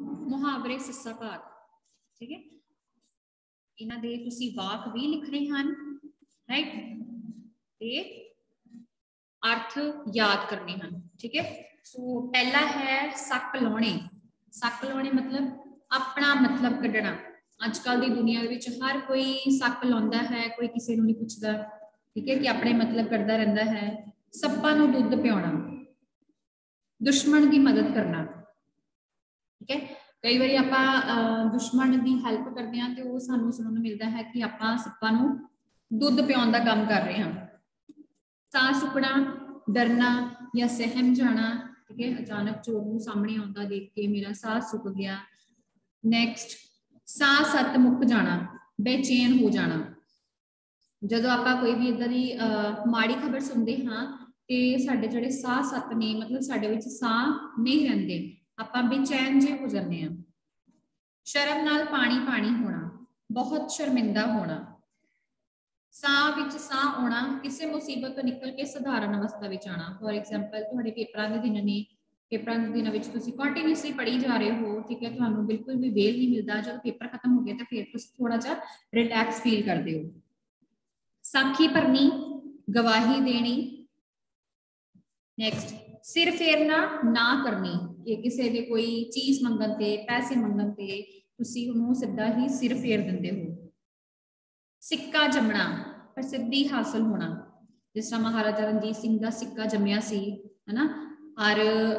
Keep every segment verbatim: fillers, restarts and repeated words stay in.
मुहावरे सस्सा भाग, ठीक है। इन्हां दे तुसीं वाक भी लिखने हैं, राइट, ते अर्थ याद करने हैं, ठीक है। सो पहला है सक लाने। सक लाने मतलब अपना मतलब कढ़ना। अजकल की दुनिया विच हर कोई सक लाउंदा है, कोई किसी नूं नहीं पुछदा, ठीक है, कि अपने मतलब करता रहता है। सप्पां नूं दुध पिआउणा, दुश्मन की मदद करना, ठीक है। कई बार आप दुश्मन की हेल्प करते हैं तो सानू सुनने मिलता है कि आप सप्पां नूं दुध पिआउण दा काम कर रहे हैं। साह सुकना, डरना या सहम जाना, ठीक है। अचानक चोर नूं सामने आउंदा देख के मेरा साह सुक गया। नैक्सट साह सत मुक जाना, बेचैन हो जाना। जदों आपां कोई भी इदां दी माड़ी खबर सुनते हाँ तो साडे जिहड़े साह सत ने, मतलब साडे विच साह नहीं रहिंदे, आपां बेचैन जे हो जाते हैं। शर्म नाल पानी पानी होना, बहुत शर्मिंदा होना। साह विच साह आना, किसी मुसीबत तो निकल के सधारण अवस्था विच आना। फॉर एग्जाम्पल तुहाडे पेपरां दे दिन ने, पेपरां दे दिनां विच तुसीं कंटीन्यूअसली पढ़ी जा रहे हो, ठीक है, तुहानूं बिल्कुल भी वेल नहीं मिलता। जब पेपर खत्म हो गया तो फिर तुसीं थोड़ा जा रिलैक्स फील करते हो। साखी भरनी, गवाही देनी। नैक्सट सिर फेरना, ना करनी, कि किसी दे कोई चीज मंगन ते, पैसे मंगन ते तुसीं उहनूं सीधा ही सिर फेर दिंदे हो। सिक्का जमना, प्रसिद्धि हासिल होना। जिस तरह महाराजा रणजीत सिंह का सिक्का जमया सी, है ना, हर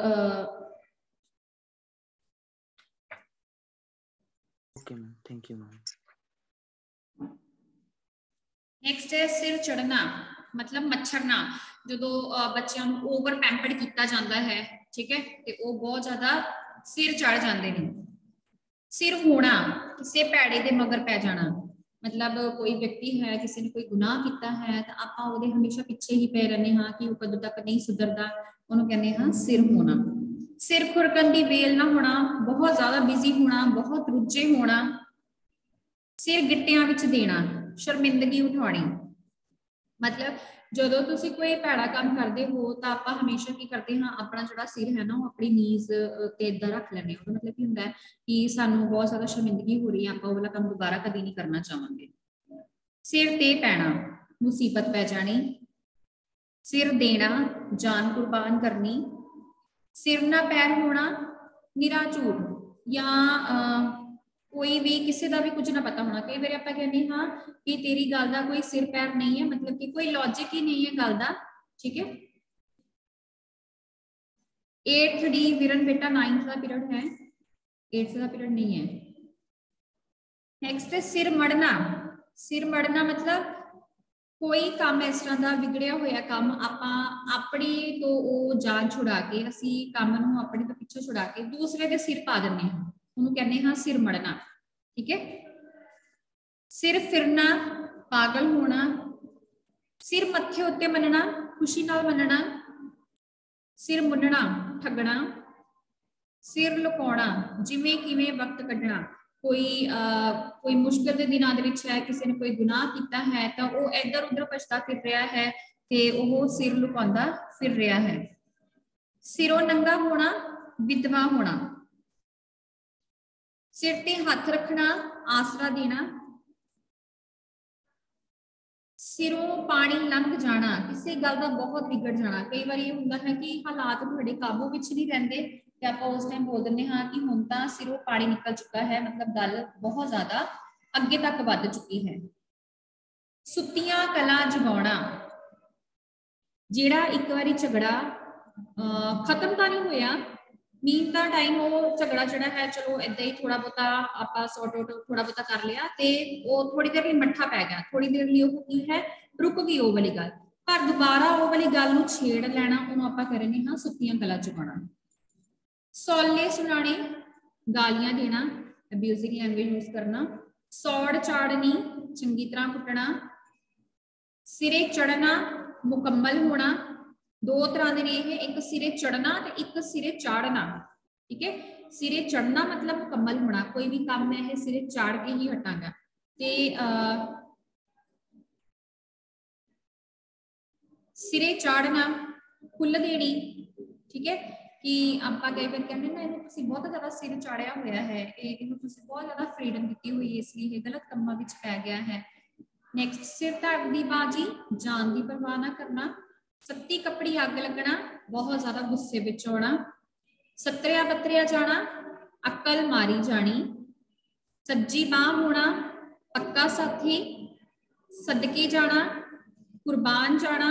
okay ma'am, thank you ma'am. Next है सिर चढ़ना, मतलब मच्छरना। जो बच्चों को ओवर पैंपर्ड किया जाता है, ठीक है, तो वो बहुत ज्यादा सिर चढ़ जाते हैं। सिर होना, किसी भैड़े के मगर पै जाना, मतलब कोई व्यक्ति है, किसी ने कोई गुनाह किया है तो आप हमेशा पिछे ही पे रहने हाँ कि वो कदों तक नहीं सुधरता, उन्होंने कहने हाँ सिर होना। सिर खुरकन की वेल ना होना, बहुत ज्यादा बिजी होना, बहुत रुझे होना। सिर गिट्टियां विच देना, शर्मिंदगी उठानी, मतलब जो तुसी कोई भैड़ा काम करते हो तो आप हमेशा की करते हाँ अपना जो सिर है ना वो अपनी नीज ते इदा रख लें। मतलब की होंगे कि सानू बहुत ज्यादा शर्मिंदगी हो रही है, आप वाला काम दोबारा कभी नहीं करना चाहेंगे। सिर ते पैना, मुसीबत पै जानी। सिर देना, जान कुर्बान करनी। सिर ना पैर होना, निरा झूठ, या कोई भी किसी का भी कुछ ना पता होना। कई बार आप कहने हाँ कि तेरी गल का कोई सिर पैर नहीं है, मतलब कि कोई लॉजिक ही नहीं है गल का, ठीक है। एट्थ डी विरन बेटा नाइन्थ का पीरियड है, एट्थ का पीरियड नहीं है। नेक्स्ट है सिर मड़ना। सिर मड़ना मतलब कोई काम इस तरह का बिगड़िया होया काम आप अपने तो वो जान छुड़ा के, असी काम नूं अपने तो पिछे छुड़ा के दूसरे के सिर पा देने हैं, उन्होंने कहने हाँ सिर मड़ना, ठीक है। सिर फिरना, पागल होना। सिर मत्थे उत्ते मनना, खुशी नाल मनना। सिर मुन्नना, ठगना। सिर लुकाउणा, जिवें किवें वक्त कढ़ना, कोई आ, कोई मुश्किल के दिनों है, किसी ने कोई गुनाह किया है तो वो इधर उधर भजता फिर रहा है तो वो सिर लुकाउंदा फिर रहा है। सिरों नंगा होना, विधवा होना। सिर ते हाथ रखना, आसरा देना। सिरों पानी लंघ जाना, किसी गल का बहुत बिगड़ जाना। कई बार ये होंदा है कि हालात तुहाडे काबू विच नहीं रहिंदे ते आपां उस टाइम बोल दिंदे हाँ कि हुण तां सिरों पानी निकल चुका है, मतलब गल बहुत ज्यादा अगे तक वध चुकी है। सुत्तियां कला जगाउणा, जिहड़ा एक बारी झगड़ा खत्म तो नहीं होया, मीन का टाइम वो झगड़ा जड़ा है चलो इदा ही थोड़ा बहुता आप सॉर्ट आउट थोड़ा बहुता कर लिया तो वो थोड़ी देर लिए मट्ठा पै गया, थोड़ी देर लिए वो की है रुक गई वो वाली गल, पर दोबारा वो वाली गल नूं छेड़ लेना उन्होंने आप करेंगे हाँ सुत्तियां गला चुकाना। सौले सुनाने, गालियां देना, अब्यूजिंग लैंग्वेज यूज करना। सौड़ चाड़नी, चंगी तरह कुटना। सिरे चढ़ना, मुकम्मल होना। दो तरह के ने, एक सिरे चढ़ना तो एक सिरे चाड़ना, ठीक है। सिरे चढ़ना मतलब मुकम्मल होना, कोई भी काम है सिरे चाड़ के ही हटांगा। ते सिरे चाड़ना, खुल देनी, ठीक है। कि ਆਪਾਂ ਕਈ ਵਾਰ ਕਹਿੰਦੇ ਨਾ ਇਹਨੂੰ ਤੁਸੀਂ ਬਹੁਤ ਜ਼ਿਆਦਾ ਸਿਰ ਚਾੜਿਆ ਹੋਇਆ ਹੈ, ਇਹ ਇਹਨੂੰ ਤੁਸੀਂ ਬਹੁਤ ਜ਼ਿਆਦਾ ਫਰੀडम ਦਿੱਤੀ ਹੋਈ ਹੈ, ਇਸ ਲਈ ਇਹ ਗਲਤ ਕੰਮਾਂ ਵਿੱਚ ਪੈ ਗਿਆ ਹੈ। ਨੈਕਸਟ, ਸਿਰ ਧੜ ਦੀ ਬਾਜੀ, ਜਾਨ ਦੀ ਪਰਵਾਹ ਨਾ ਕਰਨਾ। ਸੱਤੀ ਕੱਪੜੀ ਅੱਗ ਲੱਗਣਾ, ਬਹੁਤ ਜ਼ਿਆਦਾ ਗੁੱਸੇ ਵਿੱਚ ਆਉਣਾ। ਸਤਰਿਆ ਬਤਰਿਆ ਜਾਣਾ, ਅਕਲ ਮਾਰੀ ਜਾਣੀ। ਸੱਜੀ ਬਾਹ ਹੋਣਾ, ਪੱਕਾ ਸਾਥੀ। ਸਦਕੇ ਜਾਣਾ, ਕੁਰਬਾਨ ਜਾਣਾ।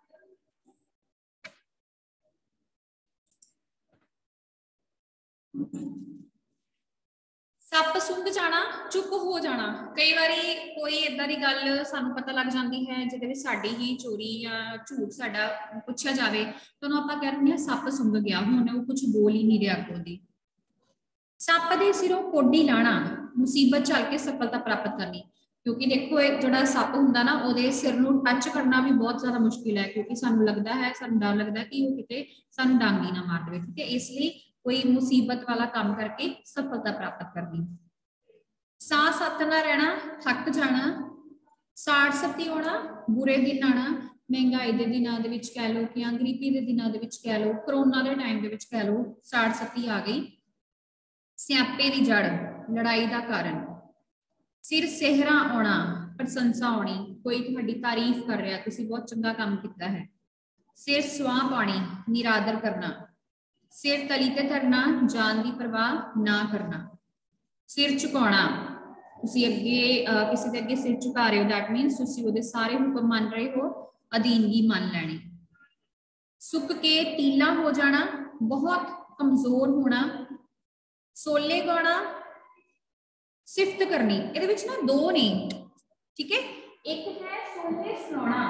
ਸੱਪ ਸੁੰਘ ਜਾਣਾ, ਚੁੱਪ ਹੋ ਜਾਣਾ। ਕਈ ਵਾਰੀ ਕੋਈ ਏਦਾਂ ਦੀ ਗੱਲ ਸਾਨੂੰ ਪਤਾ ਲੱਗ ਜਾਂਦੀ ਹੈ ਜਿਹਦੇ ਵਿੱਚ ਸਾਡੀ ਹੀ ਚੋਰੀ ਜਾਂ ਝੂਠ ਸਾਡਾ ਪੁੱਛਿਆ ਜਾਵੇ, ਤਾਂ ਉਹਨੂੰ ਆਪਾਂ ਕਹਿ ਦਿੰਦੇ ਹਾਂ ਸੱਪ ਸੁੰਘ ਗਿਆ, ਹੁਣ ਉਹ ਕੁਝ ਬੋਲ ਹੀ ਨਹੀਂ ਰਿਹਾ ਅੱਗੋਂ ਦੀ। ਸੱਪ ਦੇ ਸਿਰੋਂ ਕੋਡੀ ਲਾਣਾ, ਮੁਸੀਬਤ ਝੱਲ ਕੇ ਸਫਲਤਾ ਪ੍ਰਾਪਤ ਕਰਨੀ। ਕਿਉਂਕਿ ਦੇਖੋ ਇਹ ਜਿਹੜਾ ਸੱਪ ਹੁੰਦਾ ਨਾ, ਉਹਦੇ ਸਿਰ ਨੂੰ ਟੱਚ ਕਰਨਾ ਵੀ ਬਹੁਤ ਜ਼ਿਆਦਾ ਮੁਸ਼ਕਿਲ ਹੈ, ਕਿਉਂਕਿ ਸਾਨੂੰ ਲੱਗਦਾ ਹੈ, ਸਾਨੂੰ ਡਰ ਲੱਗਦਾ ਕਿ ਉਹ ਕਿਤੇ ਸਾਨੂੰ ਡਾਂਗੀ ਨਾ ਮਾਰ ਦੇਵੇ। ਠੀਕ ਹੈ, ਇਸ ਲਈ कोई मुसीबत वाला काम करके सफलता प्राप्त करनी। सा सत ना रहना, थक जाना। साठ सत्ती होना, बुरे दिन आना। महंगाई के दिनों दे विच कह लो कि गरीबी के दिनों दे विच कह लो, करोना के टाइम दे विच कह लो, साठ सत्ती आ गई। स्यापे की जड़, लड़ाई का कारण। सिर सेहरा आना, प्रशंसा आनी, कोई तुहाडी तारीफ कर रहा, तुसीं बहुत चंगा काम किया है। सिर सुआह पानी, निरादर करना। सिर तली ते धरना, जान की परवाह ना करना। सिर झुकाना, तुसीं अगे किसी दे अगे सिर झुका रहे हो, दैट मीनस तुसीं उहदे सारे हुक्म मान रहे हो, अधीनगी मान लैनी। सुक के टीला हो जाना, बहुत कमजोर होना। सोले गाना, सिफत करनी। इहदे विच ना दो ने, ठीक है, एक है सोले सुनाना,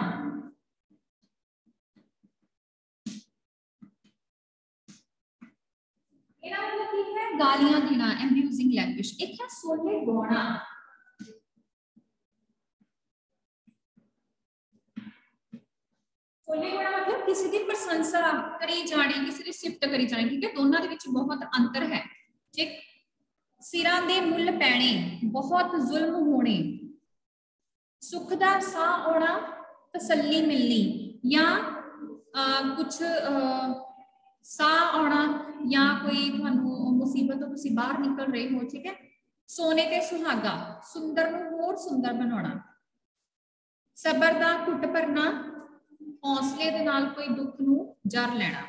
गालियां देना, एब्यूजिंग लैंग्वेज। एक है सोले गाना, सोले गाना मतलब किसी की प्रशंसा करी जानी, किसी की सिफत करी जानी। ठीक है, दोनों दे विच बहुत अंतर है। ठीक, सिरां दे मुल पैने, बहुत जुल्म होने। सुख दा साह आना, तसल्ली मिलनी, या आ, कुछ आ, साह आना या कोई तुहानू मुसीबत तो तुसीं बाहर निकल रहे हो। ठीक है, सोने ते सुहागा, सुंदर नूं होर सुंदर बनाना। सबर दा घुट भरना, हौसले दे नाल कोई दुख नूं जर लेना।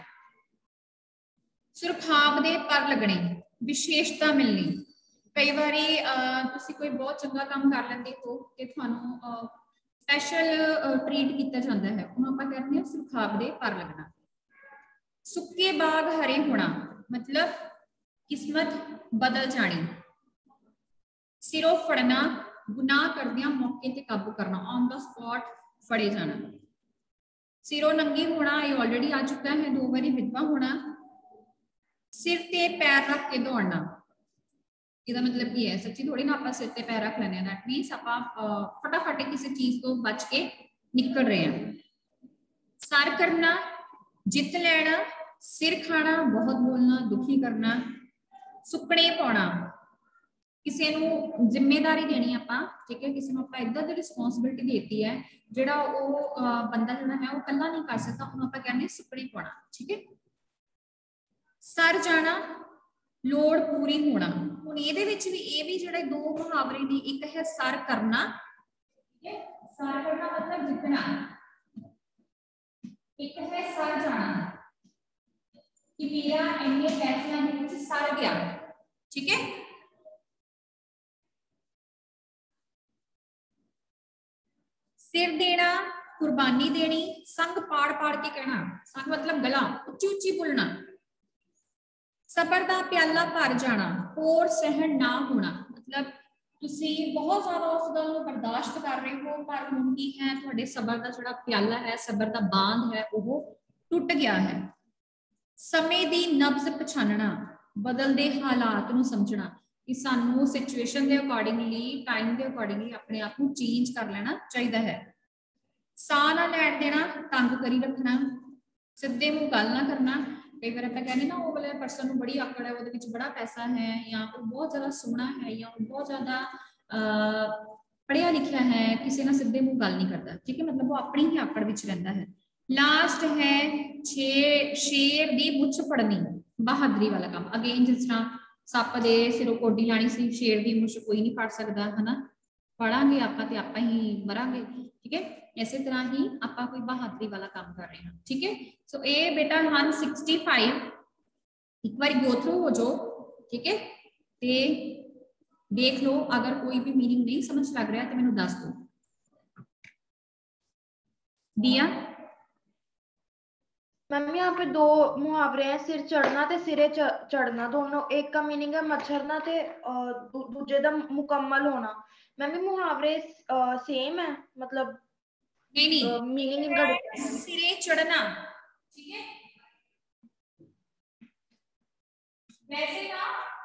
सुरखाब दे पर लगने, विशेषता मिलनी। कई बारी तुसीं कोई बहुत चंगा काम कर लैंदे हो ते तुहानू स्पैशल ट्रीट किया जाता है, उहनूं आपां कहते हैं सुरखाब दे पर लगना। सुक्के बाग हरे होना, मतलब किस्मत बदल जानी। सिरों फड़ना, गुनाह करदियां मौके ते काबू करना, ऑन द स्पॉट फड़े जाना। सिरों नंगी होना, ये ऑलरेडी आ चुका है, दो बारी विधवा होना। सिर ते पैर रख के दौड़ना, इसका मतलब की है, सच्ची थोड़ी ना आप सिर ते पैर रख लेने, दैट मीनस आप फटाफट किसी चीज तो बच के निकल रहे हैं। सर करना, जित लेना। सिर खाना, बहुत बोलना, दुखी करना। सुपने पाना, किसी नूं जिम्मेदारी देनी आपां, ठीक है, किसी नूं आपां इदां दी रिस्पोंसिबिलिटी देती है जिहड़ा वो बंदा जिहड़ा है वो कल्ला नहीं कर सकता, उहनूं आपां कहने सुपने पाना। ठीक है, सर जाना, लोड़ पूरी होना। हुण इहदे विच भी ये भी जिहड़े दो मुहावरे ने, एक है सर करना, ठीक है, सर करना मतलब जितना, एक है सर जाना कि मेरा इन्ने पैसों के विच सर गया। ठीक है, सिर देना, कुर्बानी देनी। संग पाड़ पाड़ के कहना, संग मतलब गला उच्ची उच्ची बोलना। सबर दा प्याला भर जाना, होर सहन ना होना, मतलब तुसी बहुत ज्यादा उस गल नूं बर्दाश्त कर रहे हो, पर हुण की है तुहाडे सबर दा जिहड़ा प्याला है, सबर दा बांध है, वो टुट गया है। समय दी नब्ज पछानना, बदलते हालात नूं समझना, कि सानू सिचुएशन के अकॉर्डिंगली, टाइम के अकॉर्डिंगली अपने आप को चेंज कर लेना चाहिए है। साह ना लैण देना, तंग करी रखना। सीधे मुंह गल ना करना। कई बार आप कहने ना वो वाले परसन को बड़ी आकड़ है, वो बड़ा पैसा है, या वो बहुत ज्यादा सोहना है, या वो बहुत ज्यादा पढ़िया लिखिया है, किसी ना सीधे मुंह गल नहीं करता। ठीक है, मतलब वो अपनी ही आकड़ विच रहिंदा है। लास्ट है छे शेर दी मुछ फड़नी, बहादुरी वाला काम। अगेन जिस तरह सप दे सिरों कोडी लानी सी, शेर दी मुछ कोई नहीं फड़ सकता है ना, पढ़ांगे आपां ते आपां ही मरांगे, ठीक है। इसे तरह ही आपां कोई बहादुरी वाला काम कर रहे हैं, ठीक है। सो ये बेटा वन सिक्सटी फाइव, एक बार गो थ्रू हो जाओ, ठीक है, ते देख लो अगर कोई भी मीनिंग नहीं समझ लग रहा तो मैंने दस दो। दिया मैम यहाँ पे दो मुहावरे हैं, सिर चढ़ना ते सिरे चढ़ना, दोनों एक का मीनिंग है मच्छरना ते दू, दूजे दा मुकम्मल होना। मैम ये मुहावरे सेम है, मतलब नहीं नहीं मीनिंग इनका डिफरेंट है। सिरे चढ़ना, ठीक है, वैसे ना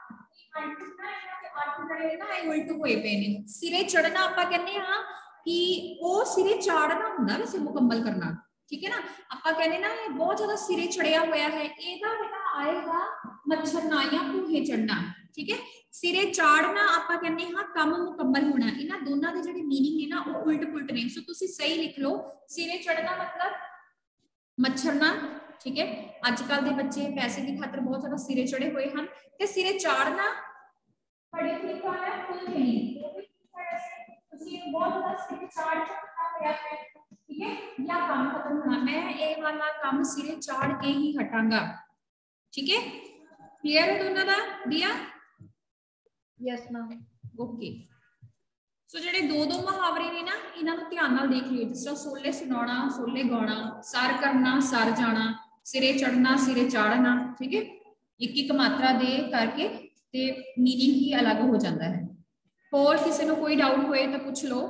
उल्टू होए पे ने। सिरे चढ़ना आपां कहने हां कि वो सिरे चाड़ना हुंदा वैसे मुकम्मल करना, ठीक है ना। आपां कहने ना ये बहुत ज्यादा सिरे चढ़िया होया है, एदा बेटा आएगा मच्छरना या भूहे चढ़ना, ठीक है। सिरे चाड़ना आपां कहने हां काम मुकम्मल होना। इन्हां दोनों दे जेहड़े मीनिंग ने ना वो उल्ट पुलट ने। सो तुसी सही लिख लो, सिरे चढ़ना मतलब मच्छरना, ठीक है। अजकल दे बच्चे पैसे की खातर बहुत ज्यादा सिरे चढ़े हुए हैं, ते सिरे चाड़ना बड़े तरीका है फुल मीनिंग, तुसी बहुत ज्यादा सिरे चाड़ चुका है, ठीक है, या काम खत्म होना, मैं ये वाला काम सिरे चाड़ के ही हटांगा, ठीक है। क्लियर है दोनों दा? दिया यस मैम, ओके। सो जेडे दो दो मुहावरे ने ना, इन्हां नूं ध्यान नाल देख लियो। जिस तरह सोले सुनाना, सोले गाना, सर करना, सर जाना, सिरे चढ़ना, सिरे चाड़ना, ठीक है। एक एक मात्रा दे करके ते मीनिंग ही अलग हो जाता है। और किसी को कोई डाउट होए तो पूछ लो।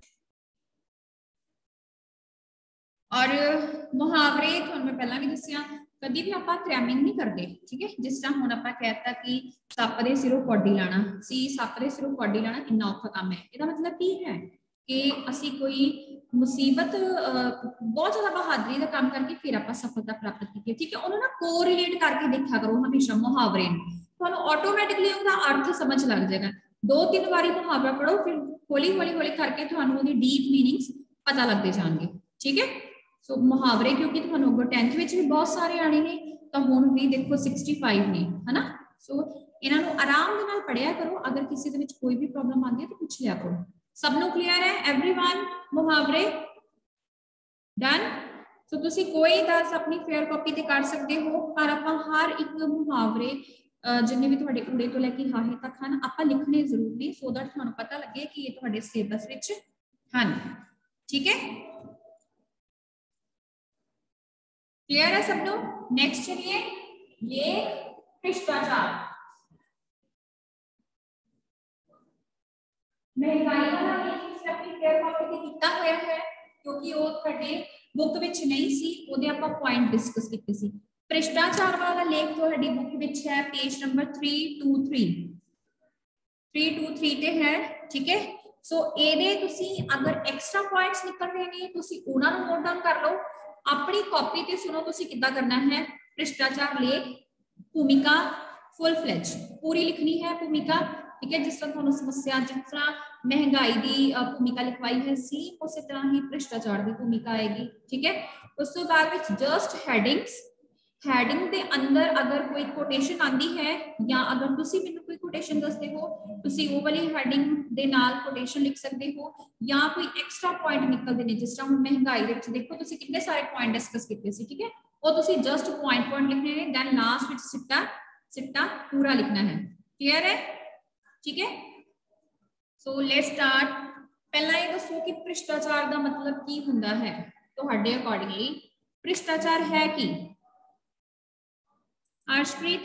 और मुहावरे तुहानूं मैं पहला भी दस्सिया, कभी भी आपां क्रैमिंग नहीं करते, ठीक है। जिस तरह हुण आपां कहता कि सप दे सिरों कौडी लाना, सी सप दे सिरों कौडी लाना कितना औखा काम है। इसदा मतलब की है कि असी कोई मुसीबत बहुत ज्यादा बहादुरी का काम करके फिर आपां सफलता प्राप्त की, ठीक है। उन्होंने कोरिलेट करके देखा करो हमेशा मुहावरे, तुहानूं ऑटोमैटिकली उनका अर्थ समझ लग जाएगा। दो तीन बारी मुहावरा पढ़ो, फिर हौली हौली हौली करके तुहानूं उहदी डीप मीनिंग्स पता लगते जाएंगे, ठीक है। सो मुहावरे क्योंकि तुहानूं अगों टेंथ विच भी बहुत सारे आने ने, तो हुण भी देखो सिक्सटी फाइव ने, है ना। सो इन्हां नूं आराम दे नाल पढ़िया करो, अगर किसी दे विच कोई भी प्रॉब्लम आती है तो पूछ लिया करो। सबनों क्लियर है एवरीवन? मुहावरे डन। सो तुसी कोई दस अपनी फेयर कॉपी ते कर सकते हो, पर आपां हर एक मुहावरे जिन्ने भी तुहाडे उड़े तो लैके हाहे तक हन आपां लिखने जरूर ने, सो दैट तुहानूं पता लगे कि ये तुहाडे सिलेबस विच हन, ठीक है। क्लियर है सबनों? नेक्स्ट चलिए, ये भ्रष्टाचार, महंगाई वाला लेख अपनी फेयर कॉपी ते कीता होया है, क्योंकि वो तुहाडे बुक विच नहीं सी, ओदे आपां पॉइंट डिस्कस कीते सी। भ्रष्टाचार वाला लेख तुहाडी बुक विच है page number three two three three two three ते है, ठीक है। सो एदे तुसी अगर एक्स्ट्रा पॉइंट्स निकल रहे ने तुसी उन्हां नूं नोट डाउन कर लो अपनी कॉपी ते। सुनो तुसी किद्दां करना है, भ्रष्टाचार लेख भूमिका फुल फ्लैज पूरी लिखनी है भूमिका, ठीक है। जिस तरह तुहानूं समस्या जिस तरह महंगाई की भूमिका लिखवाई है सी, उस तरह ही भ्रष्टाचार की भूमिका आएगी, ठीक है। उस तो बाद विच जस्ट हैडिंग्स, हैडिंग के अंदर अगर कोई कोटेशन आती है या अगर तुसी मैनूं कोई कोटेशन दसदे हो, तुसी वो वाली हैडिंग दे नाल कोटेशन लिख सकते हो, या कोई एक्स्ट्रा पॉइंट निकलते हैं जिस तरह महंगाई दे विच देखो तुसी कितने सारे पॉइंट डिस्कस कीते सी, ठीक है। वो तुसी जस्ट पॉइंट पॉइंट लिखने हैं, दैन लास्ट विच सिट्टा सिट्टा पूरा लिखना है। क्लियर है? ठीक है। So let's start. पहला ये दसो कि भ्रष्टाचार का मतलब की हुंदा है तुहाडे अकॉर्डिंगली। भ्रष्टाचार है की? अर्शप्रीत?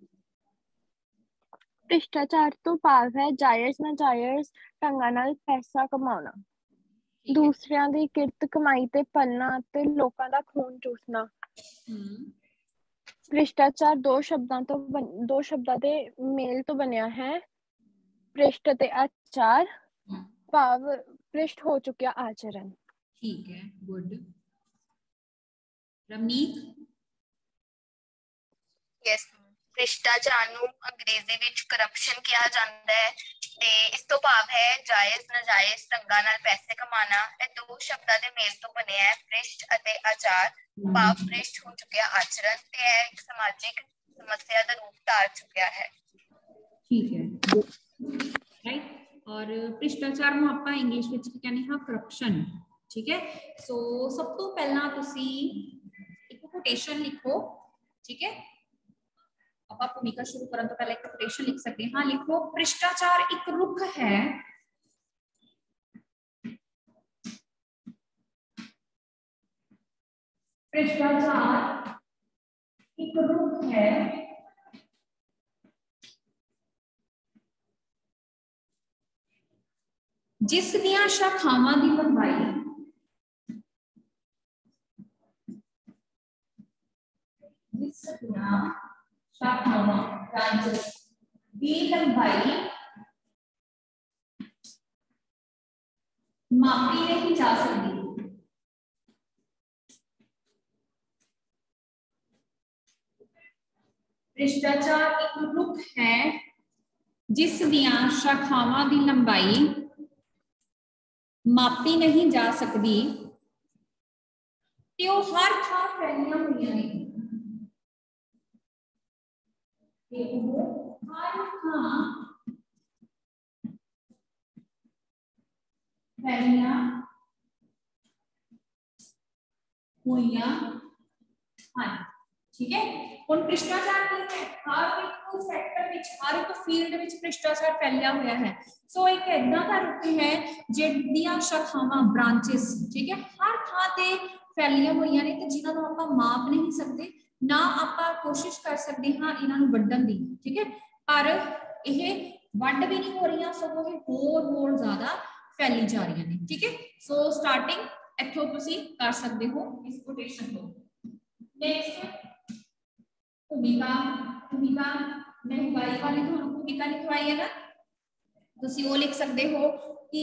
भ्रष्टाचार तो भाव है जायज नाजायज ढंगां नाल पैसा कमाउणा, दूसरिਆਂ ਦੀ ਕਿਰਤ ਕਮਾਈ ਤੇ ਪਲਣਾ ਤੇ ਲੋਕਾਂ ਦਾ ਖੂਨ ਚੂਸਣਾ। ਭ੍ਰਿਸ਼ਟਾਚਾਰ ਦੋ ਸ਼ਬਦਾਂ ਤੋਂ ਦੋ ਸ਼ਬਦਾਂ ਦੇ ਮੇਲ ਤੋਂ ਬਣਿਆ ਹੈ, ਭ੍ਰਿਸ਼ਟ ਤੇ ਆਚਾਰ, ਭਾਵ ਭ੍ਰਿਸ਼ਟ ਹੋ ਚੁੱਕਿਆ ਆਚरण। ठीक है, गुड। रमनीत? यस, भ्रिष्टाचार ਨੂੰ ਅੰਗਰੇਜ਼ੀ ਵਿੱਚ ਕਰਪਸ਼ਨ ਕਿਹਾ ਜਾਂਦਾ ਹੈ ਤੇ ਇਸ ਤੋਂ ਭਾਵ ਹੈ ਜਾਇਜ਼ ਨਾਜਾਇਜ਼ ਢੰਗਾਂ ਨਾਲ ਪੈਸੇ ਕਮਾਉਣਾ। ਇਹ ਦੋ ਸ਼ਬਦਾਂ ਦੇ ਮੇਲ ਤੋਂ ਬਣਿਆ ਹੈ, ਭ੍ਰਿਸ਼ਟ ਅਤੇ ਆਚਾਰ, ਭਾਵ ਭ੍ਰਿਸ਼ਟ ਹੋ ਚੁੱਕਿਆ ਆਚਰਣ। ਤੇ ਇਹ ਇੱਕ ਸਮਾਜਿਕ समस्या ਦਾ ਰੂਪ ਧਾਰ ਚੁੱਕਿਆ ਹੈ। ठीक है, राइट। और भ्रिष्टाचार ਨੂੰ ਆਪਾਂ ਇੰਗਲਿਸ਼ ਵਿੱਚ ਕੀ ਕਹਿੰਦੇ ਹਾਂ? ਕਰਪਸ਼ਨ। ठीक है, सो सब तो पहला तुसी एक कोटेशन लिखो। ठीक है, ਆਪਾਂ ਭੂਮਿਕਾ शुरू ਕਰਨ ਤੋਂ ਪਹਿਲਾਂ ਇੱਕ ਕੋਟੇਸ਼ਨ ਲਿਖ ਸਕਦੇ ਹਾਂ। ਲਿਖੋ, ਭ੍ਰਿਸ਼ਟਾਚਾਰ ਇੱਕ ਰੁੱਖ ਹੈ ਭ੍ਰਿਸ਼ਟਾਚਾਰ ਇੱਕ ਰੁੱਖ ਹੈ ਜਿਸ ਦੀਆਂ ਸ਼ਾਖਾਵਾਂ ਦੀ ਲੰਬਾਈ जिस शाखावां ब्रांचेस की लंबाई मापी नहीं जा सकती। भ्रिष्टाचार एक रुख है जिस दियां शाखावां की लंबाई मापी नहीं जा सकती ते ओह हर थां फैलियां हुई ने। फैलियां हुई हैं। ठीक है, हुण भ्रिष्टाचार की है हर एक सैक्टर विच हर एक फील्ड विच भ्रिष्टाचार फैलिया हुआ है। सो एक इदां दा रुख है जिहदियां शाखावां ब्रांचेस ठीक है हर थां ते फैलिया हुई ने ते जिन्हां नूं आपां माप नहीं सकते ना आपां कोशिश कर सकते हाँ इन्हां नूं वड्ढण दी। ठीक है, पर यह वड्ढ भी नहीं हो रही सगों ये होर होर ज्यादा फैली जा रही हैं। ठीक है, सो स्टार्टिंग इत्थों तुसीं कर सकते हो इस कोटेशन को। नेक्स्ट भूमिका, भूमिका महंगाई वाली तुहानूं भूमिका लिखवाई है ना, तुसीं वो लिख सकते हो कि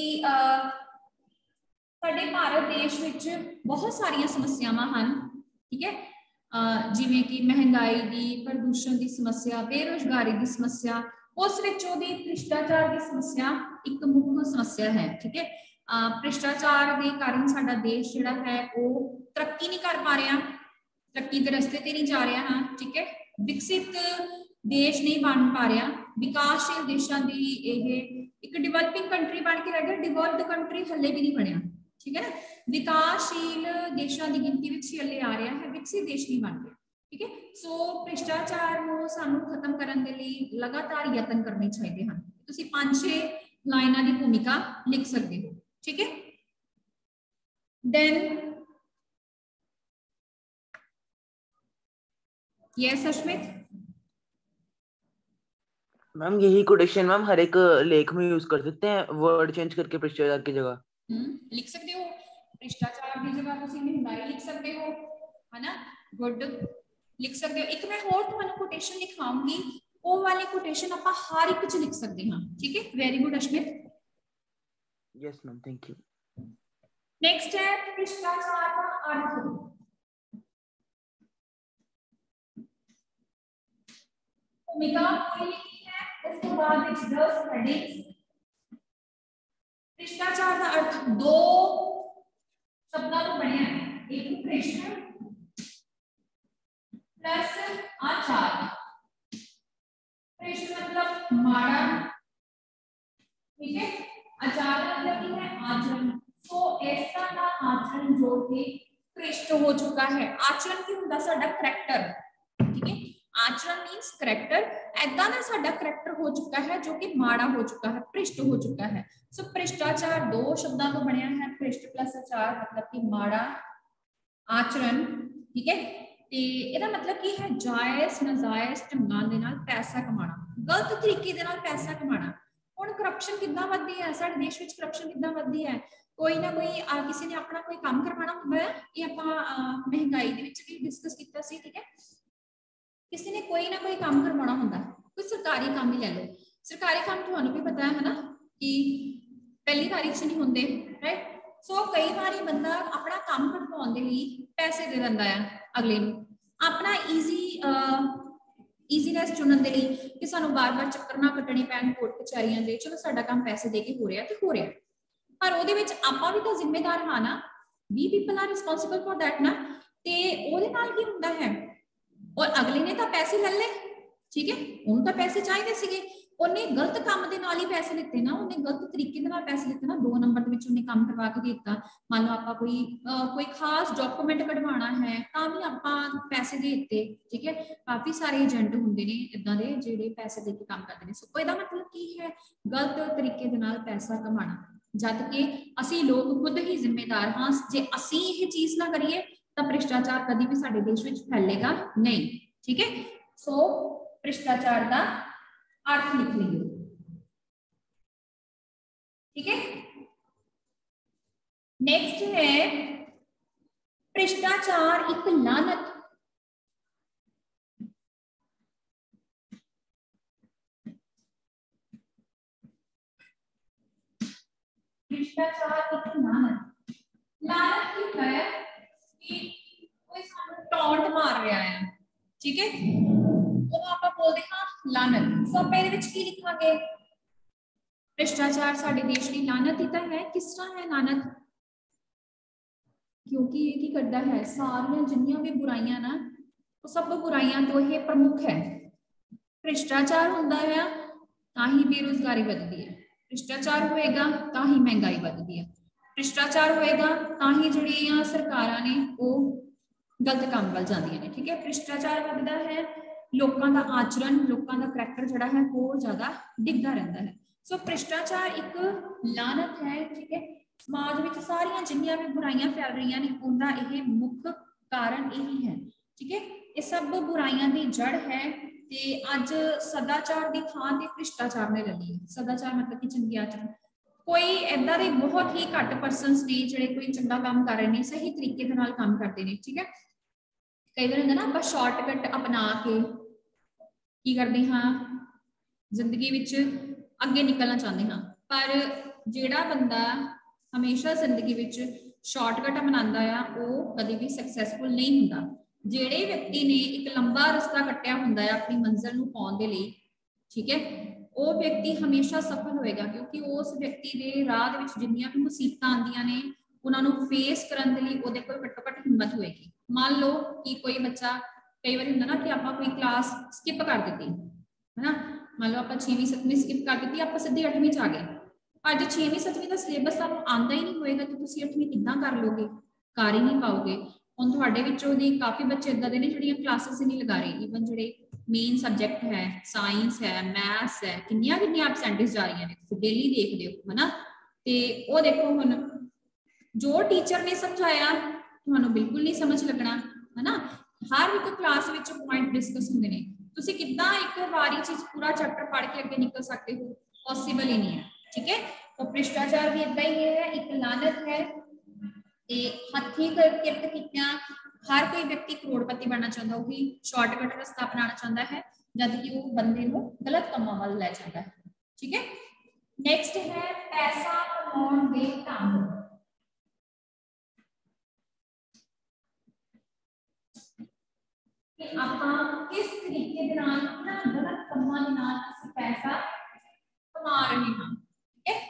साडे भारत देश विच बहुत सारियां समस्यावां हन। ठीक है, जिवें कि महंगाई की, प्रदूषण की समस्या, बेरोजगारी की समस्या, उस विचों दी भ्रिष्टाचार की समस्या एक मुख्य समस्या है। ठीक है, भ्रिष्टाचार के कारण साडा देश जिहड़ा है वो तरक्की नहीं कर पा रहा, तरक्की के रस्ते ते नहीं जा रहा। हाँ ठीक है, विकसित देश नहीं बन पा रहा, विकासशील देशों की एक डिवेलपिंग कंट्री बन के रह गया, डिवेल्प्ड कंट्री हले भी नहीं बनया। ठीक है ना, विकासशील देशों की गिनती में हले आ रहा है, विकसित देश नहीं बन गया। ठीक है, सो भ्रिष्टाचार को सानू खत्म करने के लिए लगातार यत्न करने चाहिए हैं। तुसी पांच छे लाइनां की भूमिका लिख सकते हो। ठीक है, देन यस अश्मित मैम यही कोटेशन मैम हर एक लेख में यूज कर सकते हैं, वर्ड चेंज करके भ्रिष्टाचार की जगह हम्म लिख सकते हो। भ्रिष्टाचार की जगह तुसी महंगाई लिख सकते हो, है ना, गुड लिख सकते हो। एक मैं होर तुहानू कोटेशन लिखाऊंगी, वो वाली कोटेशन आप हर एक च लिख सकते हैं। ठीक है, very good Ashmit. Yes ma'am, thank you. Next है भ्रिष्टाचार का अर्थ। भूमिका कोई लिखी है, उसके बाद इस दस हेडिंग्स। भ्रिष्टाचार का अर्थ दो शब्दों को बनिया है, एक भ्रिष्ट प्लस आचार। भ्रिष्ट मतलब माड़ा, ठीक है, आचार मतलब क्या है, आचरण। सो ऐसा ना आचरण जो कि भ्रिष्ट हो चुका है। आचरण की होता साडा करैक्टर। ठीक है, आचरण मीन्स करैक्टर, ऐदा ना साडा करैक्टर हो चुका है जो कि माड़ा हो चुका है, भ्रिष्ट हो चुका है। सो भ्रिष्टाचार दो शब्दों को बनया है, भ्रिष्ट प्लस आचार मतलब कि माड़ा आचरण। ठीक है, ते इहदा मतलब की है जायज नाजायज ढंगां दे नाल पैसा कमाना, गलत तरीके दे नाल पैसा कमाना। हुण करप्शन किद्दां वधदी है साडे देश विच, करप्शन किद्दां वधदी है, कोई ना कोई किसी ने अपना कोई काम करवाना हुंदा है। ये आपां महंगाई दे विच भी डिस्कस कीता सी। ठीक है, किसी ने कोई ना कोई काम करवाना होंदा, कोई सरकारी काम ही ले लो, सरकारी काम तुहानू भी पता है ना कि पहली तारीख से नहीं होंदे, राइट। सो कई बार बंदा अपना काम करवाउण दे लई पैसे दे दिंदा है अगले नू, अपना ईजी ईजीनेस चुनण दे लई कि सानू बार बार चक्कर ना कट्टणे पैण कोर्ट कचहरियां दे, चलो साडा काम पैसे दे के हो रहा ते हो रहा, पर ओहदे विच आपां भी तां जिम्मेदार हां ना, we people are responsible for that ना। ते ओहदे नाल की हुंदा है, और अगले ने तो पैसे ले ले, ठीक है, ਉਹਨੂੰ ਤਾਂ ਪੈਸੇ ਚਾਹੀਦੇ ਸੀਗੇ, ਉਹਨੇ ਗਲਤ ਕੰਮ ਦੇ ਨਾਲ ਹੀ ਪੈਸੇ ਲਿੱਤੇ ਨਾ, ਉਹਨੇ ਗਲਤ ਤਰੀਕੇ ਦੇ ਨਾਲ ਪੈਸੇ ਲਿੱਤੇ ਨਾ, ਦੋ ਨੰਬਰ ਦੇ ਵਿੱਚ ਉਹਨੇ ਕੰਮ ਕਰਵਾ ਕੇ ਦਿੱਤਾ। ਮੰਨ ਲਓ ਆਪਾਂ ਕੋਈ ਕੋਈ ਖਾਸ ਡਾਕੂਮੈਂਟ ਕਢਵਾਉਣਾ ਹੈ ਤਾਂ ਵੀ ਆਪਾਂ ਪੈਸੇ ਦੇ ਦਿੱਤੇ, ਠੀਕ ਹੈ। ਕਾਫੀ ਸਾਰੇ ਏਜੰਟ ਹੁੰਦੇ ਨੇ ਇਦਾਂ ਦੇ ਜਿਹੜੇ ਪੈਸੇ ਦੇ ਕੇ ਕੰਮ ਕਰਦੇ ਨੇ। ਸੋ ਇਹਦਾ ਮਤਲਬ ਕੀ ਹੈ, ਗਲਤ ਤਰੀਕੇ ਦੇ ਨਾਲ ਪੈਸਾ ਕਮਾਉਣਾ। ਜਦ ਕਿ ਅਸੀਂ ਲੋਕ ਖੁਦ ਹੀ ਜ਼ਿੰਮੇਦਾਰ ਹਾਂ, ਜੇ ਅਸੀਂ ਇਹ ਚੀਜ਼ ਨਾ ਕਰੀਏ ਤਾਂ ਭ੍ਰਿਸ਼ਟਾਚਾਰ ਕਦੀ ਵੀ ਸਾਡੇ ਦੇਸ਼ ਵਿੱਚ ਫੈਲੇਗਾ ਨਹੀਂ, ਠੀਕ ਹੈ। ਸੋ ਭ੍ਰਿਸ਼ਟਾਚਾਰ ਦਾ अर्थ लिख लीजिए, ठीक है। नेक्स्ट है भ्रष्टाचार एक लानत। भ्रष्टाचार एक लानत। लानत की है कि कोई सानू टॉन्ट मार रहा है, ठीक है, ਉਹ ਆਪਾਂ ਬੋਲਦੇ ਹਾਂ ਲਾਨਤ। ਸੋ ਆਪਾਂ ਇਹਦੇ ਵਿੱਚ ਕੀ ਲਿਖਾਂਗੇ, ਭ੍ਰਿਸ਼ਟਾਚਾਰ ਸਾਡੇ ਦੇਸ਼ ਦੀ ਲਾਨਤ ਹੀ ਤਾਂ ਹੈ। ਕਿਸ ਤਰ੍ਹਾਂ ਹੈ ਲਾਨਤ, ਕਿਉਂਕਿ ਇਹ ਕੀ ਕਰਦਾ ਹੈ, ਸਾਰੀਆਂ ਜਿੰਨੀਆਂ ਵੀ ਬੁਰਾਈਆਂ ਨਾ, ਉਹ ਸਭ ਬੁਰਾਈਆਂ ਤੋਂ ਇਹ ਪ੍ਰਮੁੱਖ ਹੈ। ਭ੍ਰਿਸ਼ਟਾਚਾਰ ਹੁੰਦਾ ਹੈ ਤਾਂ ਹੀ ਬੇਰੁਜ਼ਗਾਰੀ ਵੱਧਦੀ ਹੈ, ਭ੍ਰਿਸ਼ਟਾਚਾਰ ਹੋਏਗਾ ਤਾਂ ਹੀ ਮਹਿੰਗਾਈ ਵੱਧਦੀ ਹੈ, ਭ੍ਰਿਸ਼ਟਾਚਾਰ ਹੋਏਗਾ ਤਾਂ ਹੀ ਜਿਹੜੀਆਂ ਸਰਕਾਰਾਂ ਨੇ ਉਹ ਗਲਤ ਕੰਮ ਵੱਲ ਜਾਂਦੀਆਂ ਨੇ, ਠੀਕ ਹੈ। ਭ੍ਰਿਸ਼ਟਾਚਾਰ ਵੱਧਦਾ ਹੈ, ਲੋਕਾਂ ਦਾ ਆਚਰਣ, ਲੋਕਾਂ ਦਾ ਕਰੈਕਟਰ ਜਿਹੜਾ ਹੈ ਹੋਰ ਜ਼ਿਆਦਾ ਡਿੱਗਦਾ ਰਹਿੰਦਾ ਹੈ। ਸੋ ਭ੍ਰਿਸ਼ਟਾਚਾਰ ਇੱਕ ਲਾਨਤ ਹੈ, ਠੀਕ ਹੈ। ਸਮਾਜ ਵਿੱਚ ਸਾਰੀਆਂ ਜਿੰਨੀਆਂ ਵੀ ਬੁਰਾਈਆਂ ਫੈਲ ਰਹੀਆਂ ਨੇ ਉਹਦਾ ਇਹ ਮੁੱਖ ਕਾਰਨ ਇਹੀ ਹੈ, ਠੀਕ ਹੈ। ਇਹ ਸਭ ਬੁਰਾਈਆਂ ਦੀ ਜੜ ਹੈ ਤੇ ਅੱਜ ਸਦਾਚਾਰ ਦੀ ਥਾਂ ਤੇ ਭ੍ਰਿਸ਼ਟਾਚਾਰ ਨੇ ਲੈ ਲਈ। ਸਦਾਚਾਰ ਮਤਲਬ ਕਿ ਚੰਗੀ ਆਚਰਣ। ਕੋਈ ਏਦਾਂ ਦੇ ਬਹੁਤ ਹੀ ਘੱਟ ਪਰਸਨਸ ਨੇ ਜਿਹੜੇ ਕੋਈ ਚੰਗਾ ਕੰਮ ਕਰ ਰਹੇ ਨੇ, ਸਹੀ ਤਰੀਕੇ ਦੇ ਨਾਲ ਕੰਮ ਕਰਦੇ ਨੇ, ਠੀਕ ਹੈ। ਕਈ ਵਾਰ ਹੁੰਦਾ ਨਾ ਆਪਾਂ ਸ਼ਾਰਟਕਟ ਅਪਣਾ ਕੇ ਕੀ ਕਰਦੇ ਹਾਂ, ਜ਼ਿੰਦਗੀ ਵਿੱਚ ਅੱਗੇ ਨਿਕਲਣਾ ਚਾਹੁੰਦੇ ਹਾਂ, ਪਰ ਜਿਹੜਾ ਬੰਦਾ ਹਮੇਸ਼ਾ ਜ਼ਿੰਦਗੀ ਵਿੱਚ ਸ਼ਾਰਟਕਟ ਅਪਣਾਉਂਦਾ ਆ ਉਹ ਕਦੇ ਵੀ ਸਕਸੈਸਫੁਲ ਨਹੀਂ ਹੁੰਦਾ। ਜਿਹੜੇ ਵਿਅਕਤੀ ਨੇ ਇੱਕ ਲੰਬਾ ਰਸਤਾ ਕੱਟਿਆ ਹੁੰਦਾ ਹੈ ਆਪਣੀ ਮੰਜ਼ਿਲ ਨੂੰ ਪਾਉਣ ਦੇ ਲਈ, ਠੀਕ ਹੈ, ਉਹ ਵਿਅਕਤੀ ਹਮੇਸ਼ਾ ਸਫਲ ਹੋਏਗਾ, ਕਿਉਂਕਿ ਉਸ ਵਿਅਕਤੀ ਦੇ ਰਾਹ ਦੇ ਵਿੱਚ ਜਿੰਨੀਆਂ ਵੀ ਮੁਸੀਬਤਾਂ ਆਉਂਦੀਆਂ ਨੇ ਉਹਨਾਂ ਨੂੰ ਫੇਸ ਕਰਨ ਦੇ ਲਈ ਉਹਦੇ ਕੋਲ ਘੱਟੋ ਘੱਟ ਹਿੰਮਤ ਹੋਏਗੀ। ਮੰਨ ਲਓ ਕਿ ਕੋਈ ਬੱਚਾ, ਕਈ ਵਾਰ ਹੁੰਦਾ ਨਾ ਕਿ ਆਪਾਂ ਕੋਈ ਕਲਾਸ ਸਕਿਪ ਕਰ ਦਿੱਤੀ ਹੈ ਨਾ, ਮੰਨ ਲਓ ਆਪਾਂ ਛੇਵੀਂ ਸੱਤਵੀਂ ਸਕਿਪ ਕਰ ਦਿੱਤੀ, ਆਪਾਂ ਸਿੱਧੀ ਅੱਠਵੀਂ ਚ ਆ ਗਏ। ਅੱਜ ਛੇਵੀਂ ਸੱਤਵੀਂ ਦਾ ਸਿਲੇਬਸ ਤੁਹਾਨੂੰ ਆਉਂਦਾ ਹੀ ਨਹੀਂ ਹੋਏਗਾ ਤਾਂ ਤੁਸੀਂ ਅੱਠਵੀਂ ਕਿੱਦਾਂ ਕਰ ਲੋਗੇ, ਕਰ ਹੀ ਨਹੀਂ ਪਾਓਗੇ। ਹੁਣ ਤੁਹਾਡੇ ਵਿੱਚੋਂ ਦੀ ਕਾਫੀ ਬੱਚੇ ਇਦਾਂ ਦੇ ਨੇ ਜਿਹੜੀਆਂ ਕਲਾਸਿਸ ਹੀ ਨਹੀਂ ਲਗਾ ਰਹੇ, ਈਵਨ ਜਿਹੜੇ ਮੇਨ ਸਬਜੈਕਟ ਹੈ, ਸਾਇੰਸ ਹੈ, ਮੈਥਸ ਹੈ, ਕਿੰਨੀਆਂ ਕਿੰਨੀਆਂ ਐਬਸੈਂਟੀਜ਼ ਜਾ ਰਹੀਆਂ ਨੇ, ਤੁਸੀਂ ਡੇਲੀ ਦੇਖਦੇ ਹੋ ਹੈ ਨਾ। ਤੇ ਉਹ ਦੇਖੋ ਹੁਣ ਜੋ ਟੀਚਰ ਨੇ ਸਮਝਾਇਆ ਤੁਹਾਨੂੰ ਬਿਲਕੁਲ ਨਹੀਂ ਸਮਝ ਲੱਗਣਾ ਹੈ ਨਾ। ਹਰ ਇੱਕ ਕਲਾਸ ਵਿੱਚ ਪੁਆਇੰਟ ਡਿਸਕਸ ਹੁੰਦੇ ਨੇ, ਤੁਸੀਂ ਕਿੱਦਾਂ ਇੱਕ ਵਾਰੀ ਚੀਜ਼ ਪੂਰਾ ਚੈਪਟਰ ਪੜ੍ਹ ਕੇ ਅੱਗੇ ਨਿਕਲ ਸਕਦੇ ਹੋ, ਪੋਸੀਬਲ ਹੀ ਨਹੀਂ ਹੈ, ਠੀਕ ਹੈ। ਤਾਂ ਭ੍ਰਿਸ਼ਟਾਚਾਰ ਵੀ ਏਦਾਂ ਹੀ ਹੈ, ਇੱਕ ਲਾਨਤ ਹੈ। ਤੇ ਹੱਥੀਂ ਕਿਰਤ ਕੀਤਿਆਂ ਹਰ ਕੋਈ ਵਿਅਕਤੀ ਕਰੋੜਪਤੀ ਬਣਨਾ ਚਾਹੁੰਦਾ, ਉਹੀ ਸ਼ਾਰਟਕਟ ਰਸਤਾ ਅਪਣਾਉਣਾ ਚਾਹੁੰਦਾ ਹੈ, ਜਦ ਕਿ ਉਹ ਬੰਦੇ ਨੂੰ ਗਲਤ ਕੰਮਾਂ ਵੱਲ ਲੈ ਜਾਂਦਾ ਹੈ, ਠੀਕ ਹੈ। ਨੈਕਸਟ ਹੈ ਪੈਸਾ ਕਮਾਉਣ ਦੇ ਢੰਗ। कि ਆਪਾਂ किस तरीके ਦੇ ਨਾਲ ਨਾ ਗਲਤ ਕੰਮਾਂ ਦੇ ਨਾਲ ਅਸੀਂ ਪੈਸਾ ਕਮਾ ਰਹੇ ਹਾਂ, ਠੀਕ ਹੈ।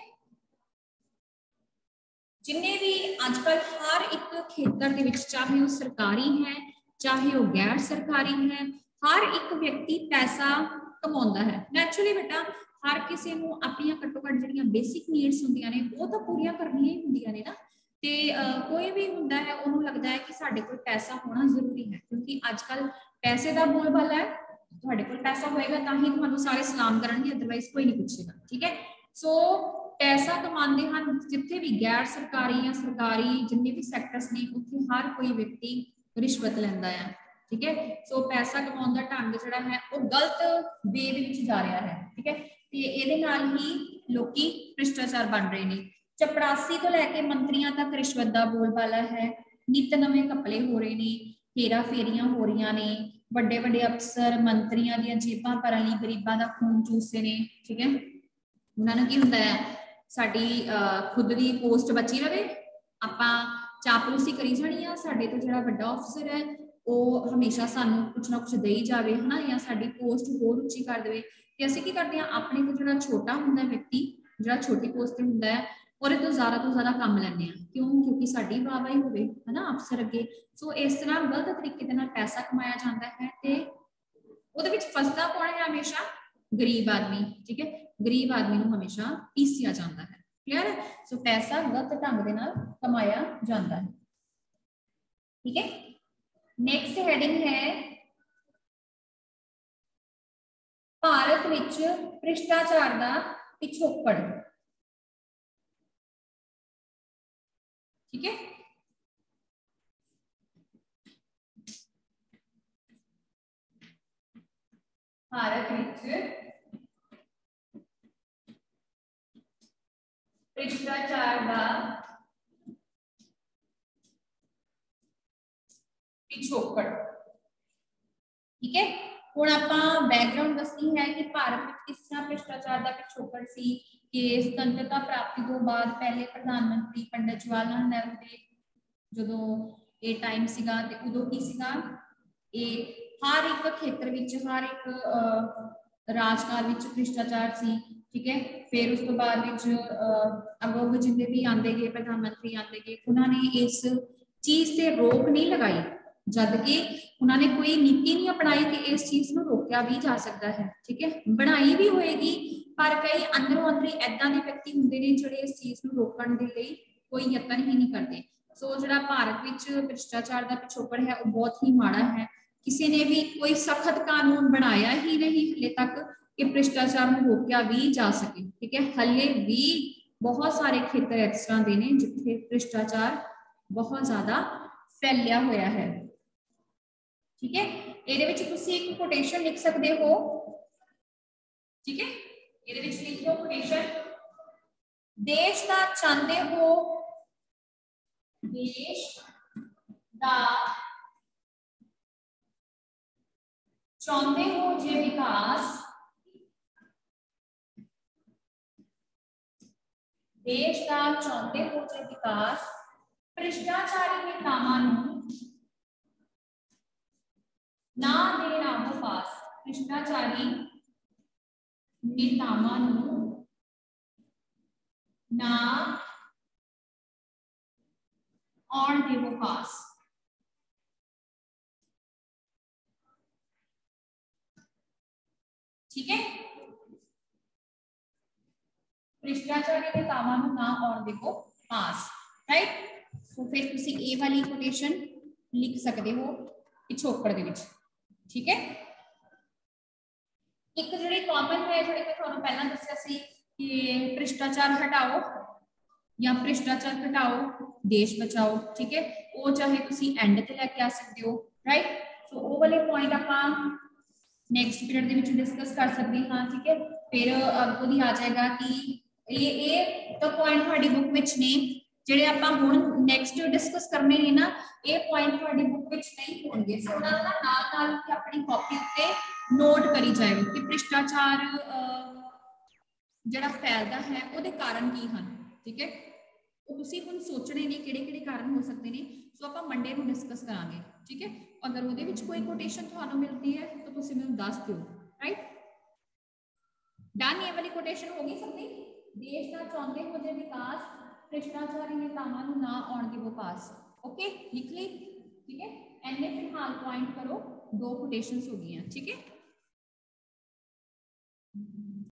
ਜਿੰਨੇ ਵੀ ਅੱਜ ਕੱਲ ਹਰ ਇੱਕ ਖੇਤਰ ਦੇ ਵਿੱਚ, ਚਾਹੇ ਉਹ ਸਰਕਾਰੀ ਹੈ ਚਾਹੇ ਉਹ ਗੈਰ ਸਰਕਾਰੀ ਹੈ, ਹਰ ਇੱਕ ਵਿਅਕਤੀ ਪੈਸਾ ਕਮਾਉਂਦਾ ਹੈ। ਨੈਚੁਰਲੀ ਬੇਟਾ ਹਰ ਕਿਸੇ ਨੂੰ ਆਪਣੀਆਂ ਘੱਟੋ ਘੱਟ ਜਿਹੜੀਆਂ ਬੇਸਿਕ ਨੀਡਸ ਹੁੰਦੀਆਂ ਨੇ ਉਹ ਤਾਂ ਪੂਰੀਆਂ ਕਰਨੀਆਂ ਹੀ ਹੁੰਦੀਆਂ ਨੇ ਨਾ। ਤੇ ਕੋਈ ਵੀ ਹੁੰਦਾ ਹੈ ਉਹਨੂੰ ਲੱਗਦਾ ਹੈ ਕਿ ਸਾਡੇ ਕੋਲ ਪੈਸਾ ਹੋਣਾ ਜ਼ਰੂਰੀ ਹੈ, ਕਿਉਂਕਿ ਅੱਜ ਕੱਲ ਪੈਸੇ ਦਾ ਬੋਲਬਾਲਾ ਹੈ। ਤੁਹਾਡੇ ਕੋਲ ਪੈਸਾ ਹੋਏਗਾ ਤਾਂ ਹੀ ਤੁਹਾਨੂੰ ਸਾਰੇ ਸਲਾਮ ਕਰਨਗੇ, ਅਦਰਵਾਈਜ਼ ਕੋਈ ਨਹੀਂ ਪੁੱਛੇਗਾ, ਠੀਕ ਹੈ। ਸੋ ਪੈਸਾ ਕਮਾਉਂਦੇ ਹਨ ਜਿੱਥੇ ਵੀ ਗੈਰ ਸਰਕਾਰੀ ਜਾਂ ਸਰਕਾਰੀ ਜਿੰਨੇ ਵੀ ਸੈਕਟਰਸ ਨੇ ਉੱਥੇ ਹਰ ਕੋਈ ਵਿਅਕਤੀ ਰਿਸ਼ਵਤ ਲੈਂਦਾ ਹੈ, ਠੀਕ ਹੈ। ਸੋ ਪੈਸਾ ਕਮਾਉਣ ਦਾ ਢੰਗ ਜਿਹੜਾ ਹੈ ਉਹ ਗਲਤ ਵੇ ਦੇ ਵਿੱਚ ਜਾ ਰਿਹਾ ਹੈ, ਠੀਕ ਹੈ। ਤੇ ਇਹਦੇ ਨਾਲ ਹੀ ਲੋਕੀ ਭ੍ਰਿਸ਼ਟਾਚਾਰ ਬਣ ਰਹੇ ਨੇ। ਚਪੜਾਸੀ ਤੋਂ ਲੈ ਕੇ ਮੰਤਰੀਆਂ ਤੱਕ ਰਿਸ਼ਵਤ ਦਾ ਬੋਲਬਾਲਾ ਹੈ। ਨਿਤ ਨਵੇਂ ਘਪਲੇ ਹੋ ਰਹੇ ਨੇ, ਹੇਰਾ ਫੇਰੀਆਂ ਹੋ ਰਹੀਆਂ ਨੇ, ਵੱਡੇ ਵੱਡੇ ਅਫਸਰ ਮੰਤਰੀਆਂ ਦੀਆਂ ਜੇਬਾਂ ਭਰਨ ਲਈ ਗਰੀਬਾਂ ਦਾ ਖੂਨ ਚੂਸਦੇ ਨੇ, ਠੀਕ ਹੈ। ਉਹਨਾਂ ਨੂੰ ਕੀ ਹੁੰਦਾ ਹੈ, ਸਾਡੀ ਖੁਦ ਦੀ ਪੋਸਟ ਬਚੀ ਰਵੇ, ਆਪਾਂ ਚਾਪਲੂਸੀ ਕਰੀ ਜਾਣੀ ਆ, ਸਾਡੇ ਤੋਂ ਜਿਹੜਾ ਵੱਡਾ ਅਫਸਰ ਹੈ ਉਹ ਹਮੇਸ਼ਾ ਸਾਨੂੰ ਕੁਛ ਨਾ ਕੁਛ ਦੇਈ ਜਾਵੇ ਹੈ ਨਾ, ਜਾਂ ਸਾਡੀ ਪੋਸਟ ਹੋਰ ਉੱਚੀ ਕਰ ਦੇਵੇ। ਤੇ ਅਸੀਂ ਕੀ ਕਰਦੇ ਹਾਂ, ਆਪਣੇ ਤੋਂ ਜਿਹੜਾ ਛੋਟਾ ਹੁੰਦਾ ਵਿਅਕਤੀ, ਜਿਹੜਾ ਛੋਟੀ ਪੋਸਟ ਤੇ ਹੁੰਦਾ ਹੈ, ਉਹਦੇ ਤੋਂ ਜ਼ਿਆਦਾ ਤੋਂ ਜ਼ਿਆਦਾ ਕੰਮ ਲੈਂਦੇ ਹਾਂ। ਕਿਉਂ? ਕਿਉਂਕਿ ਸਾਡੀ ਵਾਹਵਾਹੀ ਹੋਵੇ ਹੈ ਨਾ ਅਫਸਰ ਅੱਗੇ। ਸੋ ਇਸ ਤਰ੍ਹਾਂ ਗਲਤ ਤਰੀਕੇ ਦੇ ਨਾਲ ਪੈਸਾ ਕਮਾਇਆ ਜਾਂਦਾ ਹੈ ਤੇ ਉਹਦੇ ਵਿੱਚ ਫਸਦਾ ਕੌਣ ਹੈ ਹਮੇਸ਼ਾ ਗਰੀਬ ਆਦਮੀ ਠੀਕ ਹੈ ਗਰੀਬ ਆਦਮੀ ਨੂੰ ਹਮੇਸ਼ਾ ਪੀਸਿਆ ਜਾਂਦਾ ਹੈ क्लियर है सो पैसा गलत ढंग दे नाल कमाया जाता है ठीक है नेक्स्ट हेडिंग है भारत विच भ्रिष्टाचार दा पिछोकड़ ठीक है भारत विच भ्रिष्टाचार का पिछोकड़ ठीक है हुण आपां बैकग्राउंड दसनी है कि भारत में किस तरह भ्रिष्टाचार का पिछोकड़ सी कि स्वतंत्रता प्राप्ति तो बाद पहले प्रधानमंत्री पंडित जवाहर लाल नेहरू के जदों ये टाइम सीगा ते उदों की सीगा ये हर एक खेत्र विच हर एक राजकाल विच भ्रिष्टाचार सी ठीक है फिर उस तो बाद अगों जिन्हें भी आते गए प्रधानमंत्री आते गए उन्होंने इस चीज से रोक नहीं लगाई जबकि उन्होंने कोई नीति नहीं अपनाई कि इस चीज को रोकया भी जा सकता है ठीक है बनाई भी होएगी पर कई अंदरों अंदर ऐदा के व्यक्ति होंगे ने जो इस चीज को रोकने के लिए कोई यत्न ही नहीं करते सो जो भारत में भ्रिष्टाचार का पिछोकड़ है वो बहुत ही माड़ा है किसी ने भी कोई सख्त कानून बनाया ही नहीं हले तक कि भ्रिष्टाचार को रोकया भी जा सके ठीक है हले भी बहुत सारे खेतर इस तरह के ने जिथे भ्रिष्टाचार बहुत ज्यादा फैलिया होया है ठीक है ये एक कोटेशन लिख सकते हो ठीक है ये लिखो कोटेशन देश का चाहते हो देश का चाहते हो जे विकास देश का चाहते हो जो विकास भ्रिष्टाचारी नेतावां ना देना हो पास भ्रिष्टाचारी नेतावां ना और देवो पास ठीक है भ्रिष्टाचारी नेतावां ना और देखो पास राइट सो फिर तुसी ए वाली कोटेशन लिख सकते हो पिछोकड़ दे विच ठीक है एक जिहड़ी कॉमन है जिहड़ी मैं तुहानू पहला दस्सिया सी कि भ्रिष्टाचार हटाओ या भ्रिष्टाचार घटाओ देश बचाओ ठीक है वो चाहे तुसी एंड ते लेके आ सकते हो राइट सो वो वाले पॉइंट आपां नेक्स्ट पीरियड दे विच डिस्कस कर सकते हां ठीक है फिर अगों दी आ जाएगा कि ये ये तो पॉइंट तुहाडी बुक विच ने जिहड़े आपां हुण नेक्स्ट डिस्कस करने ने ना ये पॉइंट तुहाडी बुक विच नहीं होणगे सो उहनां दा नाल नाल अपनी कॉपी उत्ते नोट करी जाओ कि भ्रिष्टाचार जिहड़ा फैलदा है उहदे कारण की हन ठीक है वो तुसीं हुण सोचने ने किहड़े-किहड़े कारण हो सकते हैं सो आपां मंडे नूं डिस्कस करांगे ठीक है अगर उहदे विच कोई कोटेशन तुहानूं मिलती है तो तुसीं मैनूं दस दिओ राइट डन ये वाली कोटेशन होगी सबकी देश का चाहते हो जो विकास भ्रिष्टाचारी नेतावां ना आउणगे वो पास ओके लिख ली ठीक है एने फिलहाल पॉइंट करो दो कोटेशंस हो गई ठीक है।